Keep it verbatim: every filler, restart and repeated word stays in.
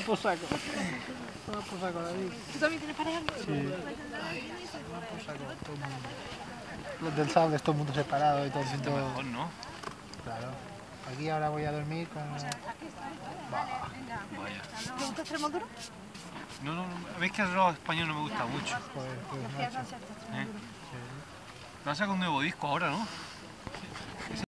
por saco. Toma por saco, David. ¿Tú también tienes pareja? Sí. Toma por saco, todo el mundo. Los del sable, todo el mundo separado y todo el mundo... Mejor, ¿no? Claro. Aquí ahora voy a dormir con... Vaya. ¿Te gusta Extremadura? No, no, no. ¿Ves que el rock español no me gusta mucho? Joder, pues, macho. ¿Eh? Van a sacar un nuevo disco ahora, ¿no?